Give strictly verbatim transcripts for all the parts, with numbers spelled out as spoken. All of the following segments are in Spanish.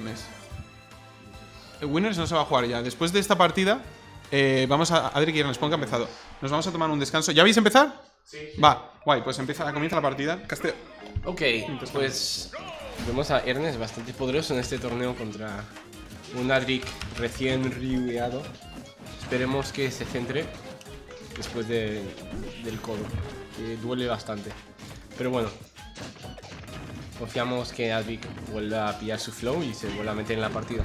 El Winners no se va a jugar ya. Después de esta partida, eh, vamos a... Adri que responde que ha empezado. Nos vamos a tomar un descanso. ¿Ya vais a empezar? Sí. Va, guay, pues empieza, comienza la partida. Casteo. Ok, pues vemos a Ernest bastante poderoso en este torneo contra un Adric recién riueado. Esperemos que se centre después de, del codo, que duele bastante. Pero bueno, confiamos que Adric vuelva a pillar su flow y se vuelva a meter en la partida.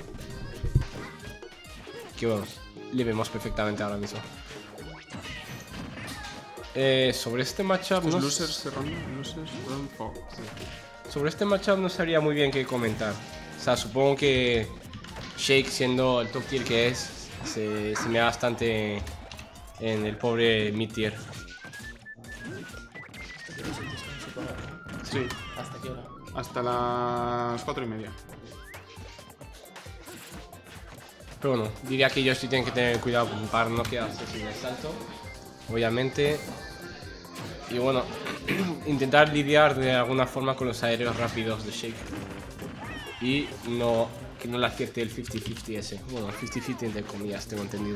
Que bueno, le vemos perfectamente ahora mismo. Eh, sobre este matchup no Losers, run, losers, run for. Sobre este matchup no sabría muy bien qué comentar. O sea, supongo que Shake, siendo el top tier que es, se, se me da bastante en el pobre mid tier. Sí. ¿Hasta qué hora? Hasta las cuatro y media. Pero bueno, diría que Yoshi tiene que tener cuidado para no quedarse sin el salto, obviamente. Y bueno, intentar lidiar de alguna forma con los aéreos rápidos de Shake. Y no, que no le acierte el cincuenta cincuenta ese. Bueno, cincuenta cincuenta entre comillas, tengo entendido.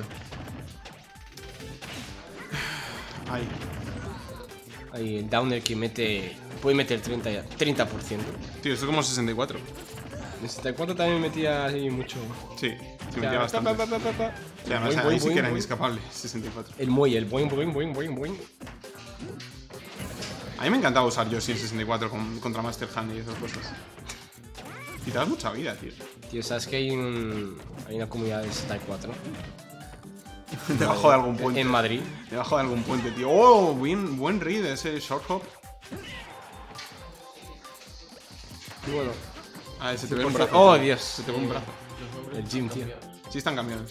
Ahí. Ahí el downer que mete... Puede meter treinta por ciento. Tío, esto es como sesenta y cuatro. En sesenta y cuatro también metía ahí mucho. Sí, se O metía sea, bastante. pa, pa, pa, pa, pa. Sí, además, Boing, ahí boing, sí que boing, era boing. inescapable, sesenta y cuatro. El muelle, el boing, boing, boing, boing, boing. A mí me encantaba usar Yoshi en sesenta y cuatro con, contra Master Hand y esas cosas. Y te das mucha vida, tío. Tío, ¿sabes que hay, un, hay una comunidad de sesenta y cuatro? Debajo de algún puente. En Madrid. Debajo de algún puente, tío. Oh, buen, buen read ese short hop. Y bueno, Ah, se te ve un brazo. oh, tío. Dios. Se te ve un brazo. El gym, tío. Sí están cambiados.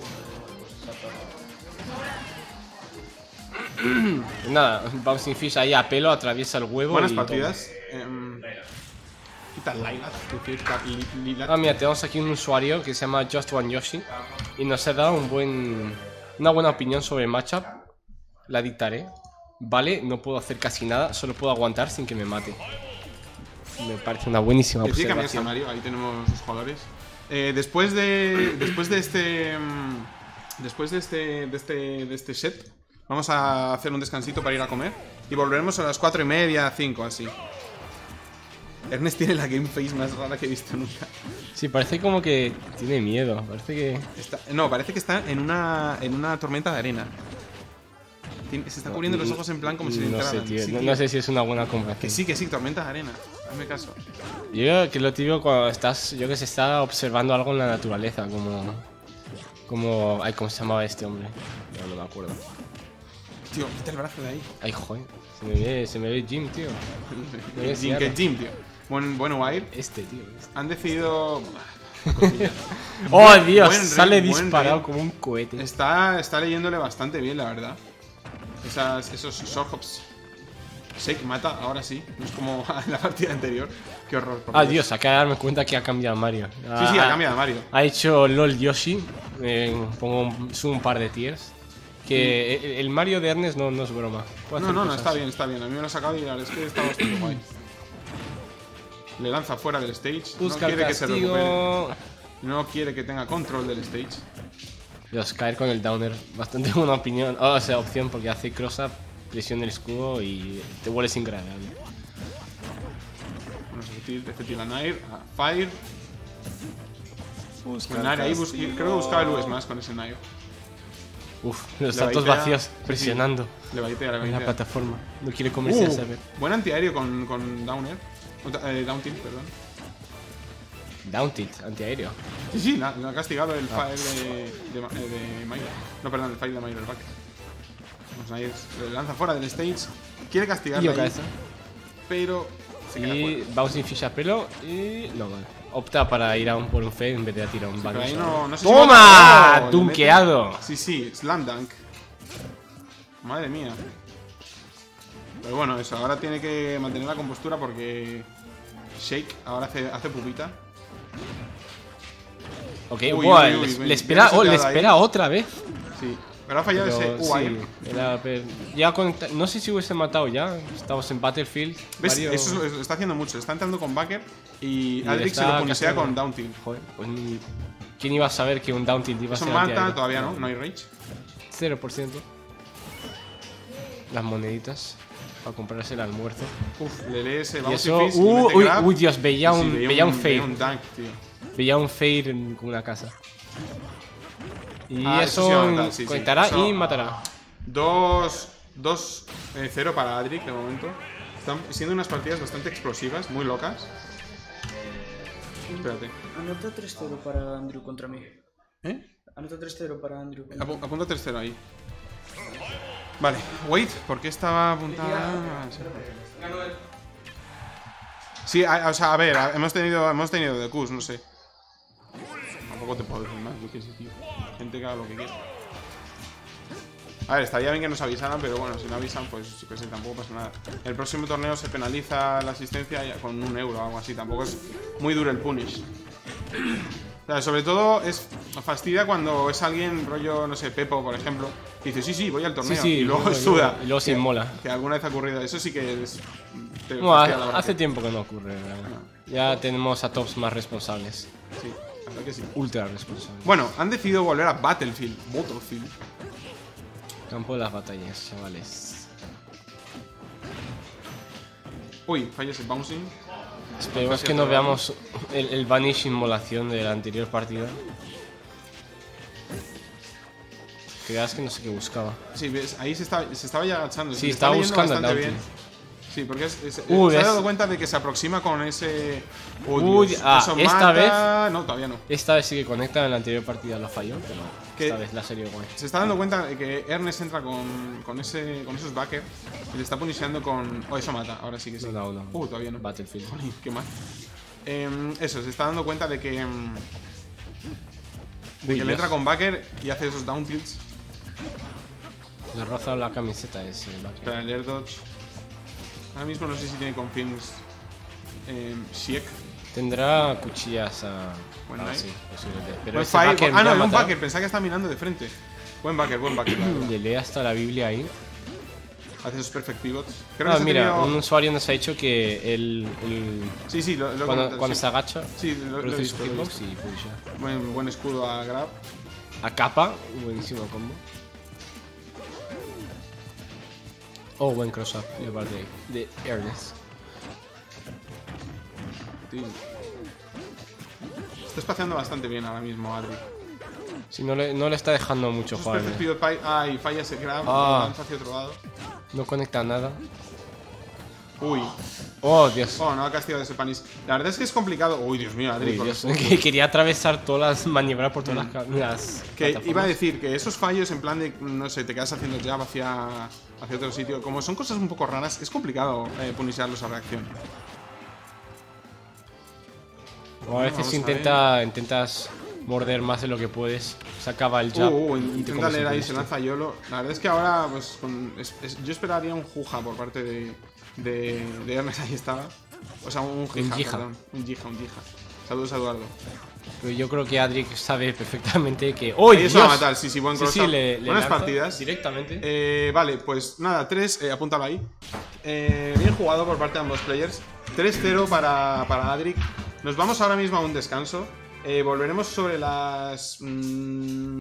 Pues nada, Bouncing Fish ahí a pelo, atraviesa el huevo. Buenas y partidas. Eh, quita Lilat. Lilat. toma. Ah, mira, tenemos aquí un usuario que se llama Just One Yoshi y nos ha dado un buen, una buena opinión sobre el matchup. La dictaré. Vale, no puedo hacer casi nada, solo puedo aguantar sin que me mate. Me parece una buenísima Decide cambiarse a observación. Mario, ahí tenemos los jugadores. Eh, después de. Después de este. mm, Después de este. De este. De este set. Vamos a hacer un descansito para ir a comer. Y volveremos a las cuatro y media, cinco, así. Ernest tiene la game face más rara que he visto nunca. Sí, parece como que tiene miedo. Parece que. Está- no, parece que está en una. En una tormenta de arena. Tiene- se está cubriendo los ojos en plan como si le No sé, entraran. tío. Sí, No, tío. no sé si es una buena comparación. Que sí, que sí, tormenta de arena. Hazme caso. Yo creo que lo típico cuando estás, yo que sé, está observando algo en la naturaleza, como... Como... Ay, ¿cómo se llamaba este hombre? No, no me acuerdo. Tío, quita el brazo de ahí. Ay, joder. Se me ve, se me ve Jim, tío. Me voy a Jim, enseñar. que Jim, tío. Buen, buen wire. Este, tío. este. Han decidido. Cosilla. ¡Oh, Dios! Buen Sale raid, buen disparado raid. como un cohete. Está, está leyéndole bastante bien, la verdad. Esas, esos short hops. Shake mata, ahora sí. No es como en la partida anterior. Qué horror. por Ah, Dios, acaba de darme cuenta que ha cambiado Mario. Sí, sí, ha cambiado Mario. Ha hecho LOL Yoshi. Eh, pongo un, subo un par de tiers. Que el, el Mario de Ernest no, no es broma. Puede No, hacer no, no, cosas. está bien, está bien. A mí me lo ha sacado y la verdad es que está bastante guay. Le lanza fuera del stage. Busca no el quiere que se recupere. castigo. No quiere que tenga control del stage. Dios, caer con el downer. Bastante buena opinión. Oh, o sea, opción porque hace cross-up, presiona el escudo y te vuelve sin gravedad. Bueno, efectiva, efectiva Nair. a Fire. Busca Pues el Nair ahí bus- castigo. creo que buscaba el U S más con ese Nair. Uf, los Le saltos baitea. vacíos Sí, sí. presionando Le baitea, le en la baitea. plataforma. No quiere comerse a Uh, saber. buen antiaéreo con, con Downer. Eh, down tilt, perdón. Down tilt, antiaéreo. Sí, sí, la, la ha castigado el Ah. fire de, de, Ma- eh, de Mayer. No, perdón, el fire de Mayer back. Vamos a ir, le lanza fuera del stage. Quiere castigarle Y ahí, cabeza. pero se queda Y fuera. Bouncing Fish a pelo y... No, vale. Opta para ir a un por un fade en vez de a tirar un Pero bang. ahí no, no sé si ¡Toma! va a- Oh, le ¡Dunkeado! mete- Sí, sí, slam dunk. Madre mía. Pero bueno, eso, ahora tiene que mantener la compostura porque Shake ahora hace, hace pupita. Ok, Uy, buah, uy, uy, le, uy, le espera, ya se oh, le queda ahí. espera otra vez. Sí. Pero ha fallado Pero, ese U I. sí, era, pero ya conecta- no sé si hubiese matado ya. Estamos en Battlefield. ¿Ves? varios- Eso lo está haciendo mucho. Está entrando con backer y, Y Adric se está lo punisea casi- con down tilt. Joder, pues ni- ¿quién iba a saber que un down tilt iba a Eso ser mata, antiaéreo? todavía no, no hay rage. cero por ciento. Las moneditas para comprarse el almuerzo. Uf, le lee ese Y bouncy eso, fist y uh, mete uy, grab. uy, Dios, veía Y sí, un, veía un veía fade. un dunk, tío. Veía un fade en con una casa. Y Ah, eso sí va a eso matar, sí, sí. conectará Eso- y matará. dos cero para Adric de momento. Están siendo unas partidas bastante explosivas, muy locas. Espérate. Anota tres cero para Andrew contra mí. ¿Eh? Anota tres cero para Andrew. Apu- apunta tercero ahí. Vale, wait, ¿por qué estaba apuntada? Sí, a- o sea, a ver, a- hemos tenido hemos tenido de Qs, no sé. Tampoco te puedo decir más, yo qué sé, tío. Gente que haga lo que quiera. A ver, estaría bien que nos avisaran, pero bueno, si no avisan, pues yo qué sé, tampoco pasa nada. El próximo torneo se penaliza la asistencia ya con un euro o algo así, tampoco es muy duro el punish. O sea, sobre todo es fastidia cuando es alguien, rollo, no sé, Pepo, por ejemplo, que dice, sí, sí, voy al torneo, Sí, sí, y luego luego- suda. y luego se inmola. Que alguna vez ha ocurrido, eso sí que es... te No, fastidia la ha- verdad. hace tiempo que no ocurre. la verdad. Ya tenemos a tops más responsables. Sí, la verdad que sí. Ultra responsables. Bueno, han decidido volver a Battlefield. Battlefield. Campo de las batallas, chavales. Uy, falla ese bouncing. Esperemos que no veamos el, el Vanish inmolación de la anterior partida. Creas que no sé qué buscaba. Sí, ves, ahí se, está, se estaba ya agachando. Sí, se le estaba leyendo buscando el bastante down bien. Sí, porque es, es- Uh, se ha ¿ves? dado cuenta de que se aproxima con ese... Oh, Uy, Dios, ah, eso esta mata. No, todavía no. Esta vez sí que conecta, en la anterior partida lo falló, pero ¿Qué? esta vez la serie guay. Se está dando cuenta de que Ernest entra con, con, ese, con esos backers y le está punishando con... Oh, eso mata, ahora sí que sí. No, no, no. Uh, todavía no. Battlefield. Jolín, qué mal. Em, eso, se está dando cuenta de que... em, de Uy, que le Dios. entra con backer y hace esos down tilts. Le roza la camiseta ese backer. Espera, el air dodge. Ahora mismo no sé si tiene confirms eh, Shiek. Tendrá cuchillas a... Buen ah, night. sí, posiblemente. Pero Buen ese fire. backer Ah, me no, ha era un matado. backer, pensaba que estaba mirando de frente. Buen backer, buen backer. la verdad. Le lee hasta la Biblia ahí. Hace esos perfect pivots. Creo Ah, que se ha mira, tenido- un usuario nos ha dicho que el, el- Sí, sí, lo, lo he cuando, comentado, cuando sí. se agacha, Sí, lo, lo he produce visto, su lo he hitbox visto. y push. Buen, buen escudo a grab. A capa, buenísimo combo. Oh, buen cross up de parte de Ernest. Sí. Está espaciando bastante bien ahora mismo, Adri. Si no le, no le está dejando mucho Esos jugar. perfect eh. pivot pi- Ah, y falla ese grab. Ah. Y lanza hacia otro lado. No conecta nada. Uy. Oh, Dios. Oh, no ha castigado ese panis. La verdad es que es complicado. Uy, Dios mío, Adri. Uy, con Dios, los- que quería atravesar todas las maniobrar por todas las, ca- las Que plataformas. iba a decir que esos fallos en plan de, no sé, te quedas haciendo jab hacia, hacia otro sitio, como son cosas un poco raras, es complicado eh, punisharlos a reacción. O a veces Vamos a intenta, intentas morder más de lo que puedes. Se acaba el Uh, jab. uh, y te intenta comes leer el ahí, punish, se tío. lanza YOLO. La verdad es que ahora, pues, con- es- es- yo esperaría un Juja por parte de, de, de Ernest, ahí estaba. O sea, un Jija, Jija. perdón. Un Jija, un Jija. Saludos a Eduardo. Pero yo creo que Adric sabe perfectamente que. ¡Oh, Ahí Dios! eso va a matar, sí, sí, buen Sí, cross sí, up. le, le Buenas lanza partidas. directamente. Eh, vale, pues nada, tres, eh, apúntalo ahí. Eh, bien jugado por parte de ambos players. tres cero para, para Adric. Nos vamos ahora mismo a un descanso. Eh, volveremos sobre las... mm,